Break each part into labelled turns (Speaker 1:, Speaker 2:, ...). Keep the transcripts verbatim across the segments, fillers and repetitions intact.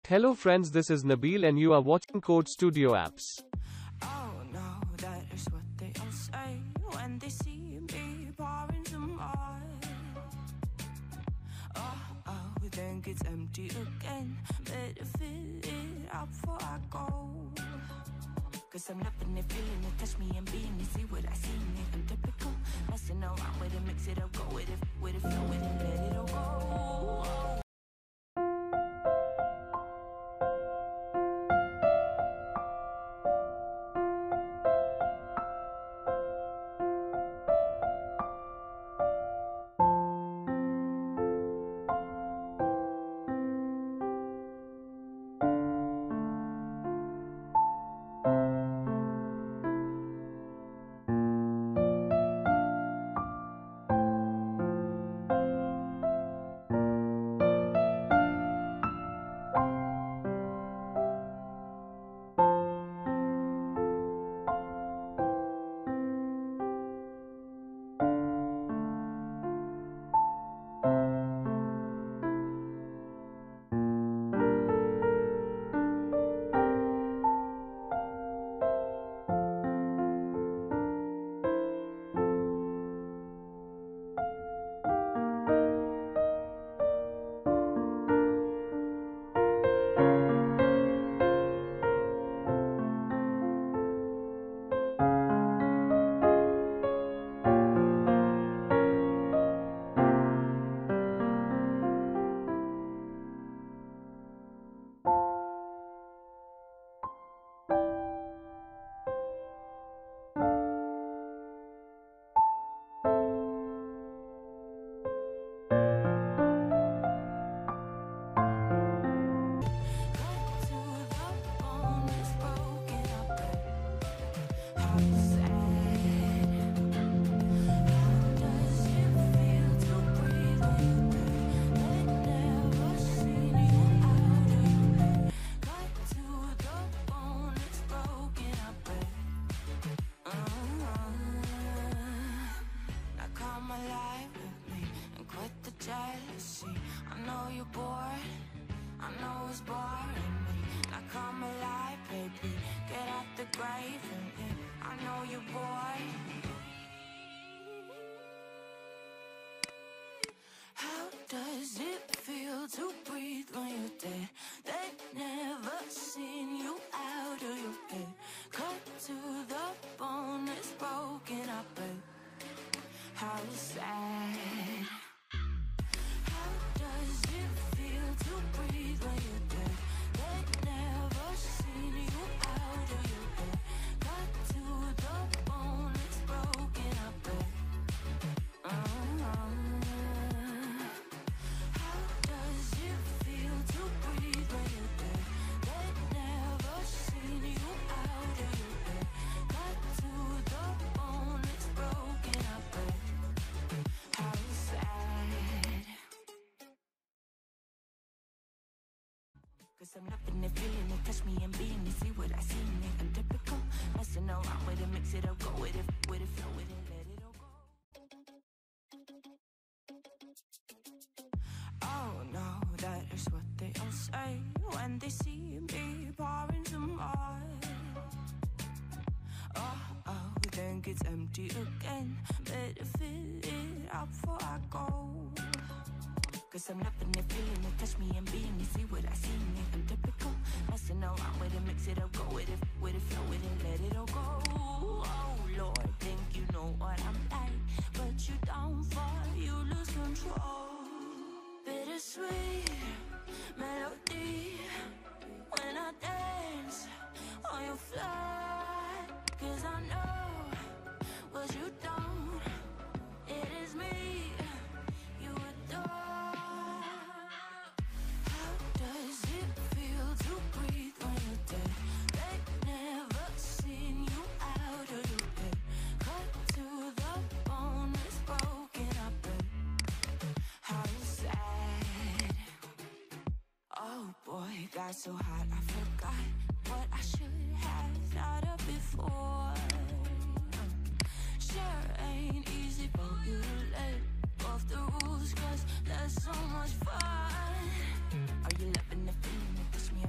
Speaker 1: Hello friends, this is Nabil and you are watching Code Studio Apps.
Speaker 2: Oh no, that is what they all say when they see me pouring some more. Oh, oh, think it's empty again. Better fill it up before I go. Cause I'm loving it, feeling it, touch me and being it. See what I see in it, I'm typical. Messing around with it, mix it up, go with it, with it, flow with it, let it all go. I know you're bored, I know it's boring me. Now come alive, baby, get out the grave and yeah, I know you're bored. How does it feel to breathe when you're dead? They've never seen you out of your head. Cut to the bone, it's broken up, but how sad. Cause I'm loving it, feeling it, touch me and being it. See what I see in it, I'm typical. Messing around with it, mix it up, go with it, with it, flow with it, let it all go. Oh no, that is what they all say when they see me pouring some more. Oh, oh, think it's empty again. Better fill it up before I go. Cause I'm loving it, feeling it, touch me and being it. See what I see in it, I'm typical. Messing around with it, mix it up, go with it, with it, flow with it, let it all go. Oh Lord, think you know what I'm like, but you don't fall, you lose control. Bittersweet melody when I dance on your fly. Cause I know what you don't, it is me you adore. Got so hot I forgot what I should have thought of before. Sure ain't easy for you to let off the rules, cause that's so much fun. Are you loving the feeling it? Push me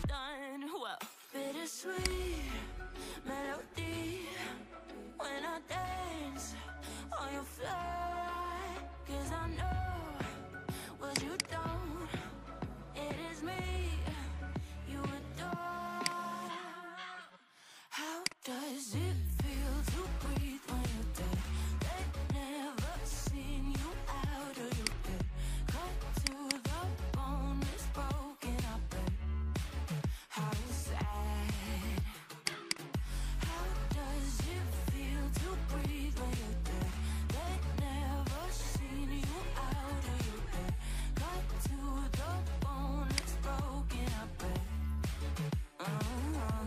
Speaker 2: done. Well, bittersweet melody when I dance on your fly. Cause I know what you don't. It is me you adore. How does it feel to breathe when you're dead? They've never seen you out of your bed. Cut to the bone, it's broken, I bet. How sad. How does it feel to breathe when you're dead? They've never seen you out of your bed. Cut to the bone, it's broken, I bet. Uh-huh.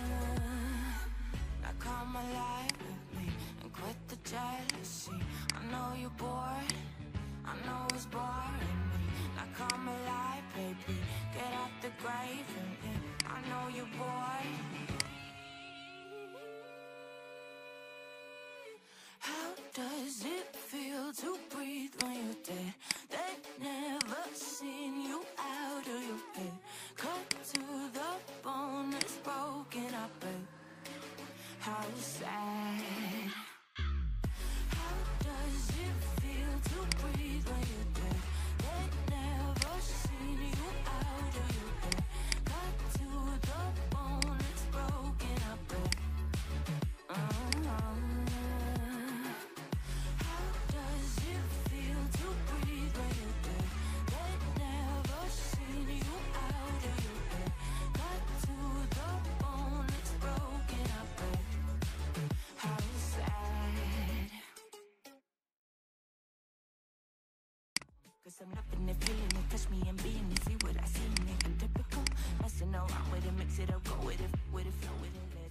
Speaker 2: Now come alive with me and quit the jealousy. I know you're bored, I know it's boring me. Now come alive, baby, get out the grave and yeah, I know you're bored. How does it feel to breathe when you're dead? They've never seen you out of your bed. Cut to the bone, it's broken, I bet. How sad. How does it feel to breathe when you're dead? They've never seen you out of your bed. Cut to the bone, it's broken, I bet. Uh-huh. How does it feel to breathe when you're dead? They've never seen you out of your bed. Cut to the bone, it's broken, I bet. How sad. Cause I'm loving it, feeling it, touch me and being it, see what I see in it. I'm typical, messing around with it, mix it up, go with it, with it, flow with it.